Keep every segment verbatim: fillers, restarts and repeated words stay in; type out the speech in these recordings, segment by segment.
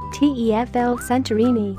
T E F L Santorini.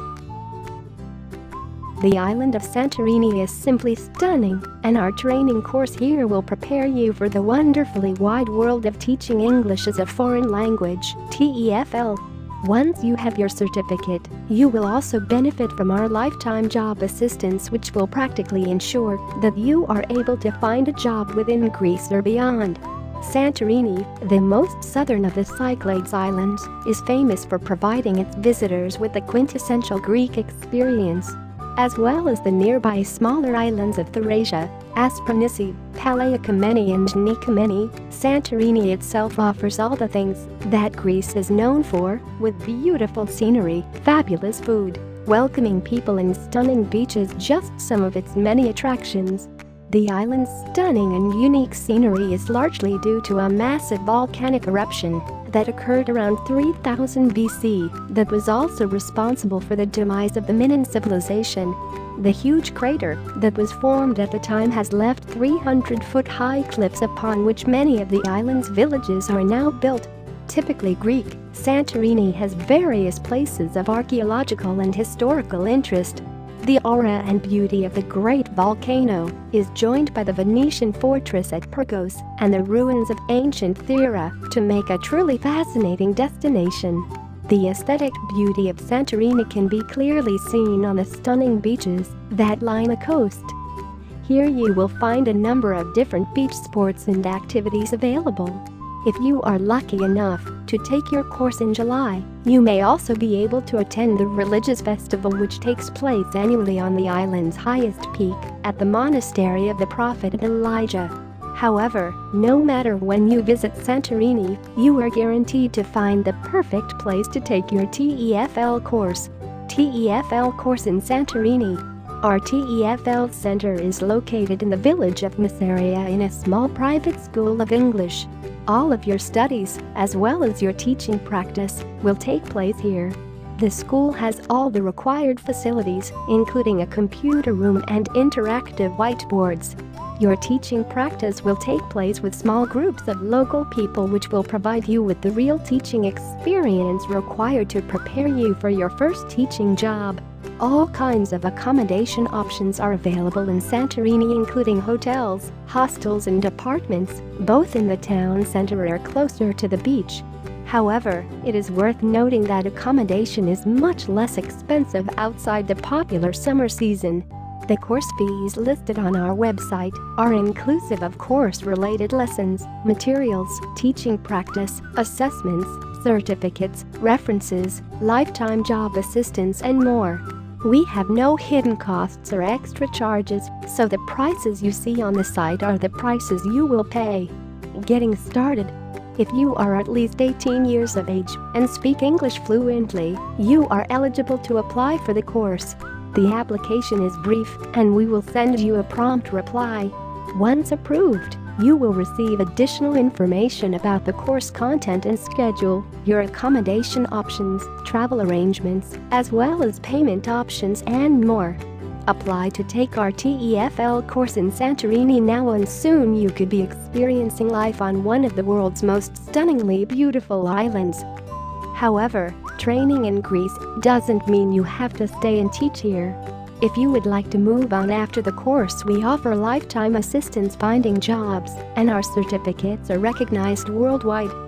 The island of Santorini is simply stunning, and our training course here will prepare you for the wonderfully wide world of teaching English as a foreign language, T E F L. Once you have your certificate, you will also benefit from our lifetime job assistance, which will practically ensure that you are able to find a job within Greece or beyond. Santorini, the most southern of the Cyclades islands, is famous for providing its visitors with the quintessential Greek experience. As well as the nearby smaller islands of Therasia, Aspronisi, Palaia, Kameni and Kameni, Santorini itself offers all the things that Greece is known for, with beautiful scenery, fabulous food, welcoming people and stunning beaches, just some of its many attractions. The island's stunning and unique scenery is largely due to a massive volcanic eruption that occurred around three thousand B C that was also responsible for the demise of the Minoan civilization. The huge crater that was formed at the time has left three hundred foot high cliffs upon which many of the island's villages are now built. Typically Greek, Santorini has various places of archaeological and historical interest. The aura and beauty of the great volcano is joined by the Venetian fortress at Pyrgos and the ruins of ancient Thira to make a truly fascinating destination. The aesthetic beauty of Santorini can be clearly seen on the stunning beaches that line the coast. Here you will find a number of different beach sports and activities available. If you are lucky enough to take your course in July, you may also be able to attend the religious festival which takes place annually on the island's highest peak, at the monastery of the Prophet Elijah. However, no matter when you visit Santorini, you are guaranteed to find the perfect place to take your T E F L course. T E F L course in Santorini. Our T E F L center is located in the village of Thira in a small private school of English. All of your studies, as well as your teaching practice, will take place here. The school has all the required facilities, including a computer room and interactive whiteboards. Your teaching practice will take place with small groups of local people, which will provide you with the real teaching experience required to prepare you for your first teaching job. All kinds of accommodation options are available in Santorini, including hotels, hostels and apartments, both in the town center or closer to the beach. However, it is worth noting that accommodation is much less expensive outside the popular summer season. The course fees listed on our website are inclusive of course-related lessons, materials, teaching practice, assessments, certificates, references, lifetime job assistance and more. We have no hidden costs or extra charges, so the prices you see on the site are the prices you will pay. Getting started. If you are at least eighteen years of age and speak English fluently, you are eligible to apply for the course. The application is brief, and we will send you a prompt reply. Once approved, you will receive additional information about the course content and schedule, your accommodation options, travel arrangements, as well as payment options and more. Apply to take our T E F L course in Santorini now, and soon you could be experiencing life on one of the world's most stunningly beautiful islands. However, training in Greece doesn't mean you have to stay and teach here. If you would like to move on after the course, we offer lifetime assistance finding jobs, and our certificates are recognized worldwide.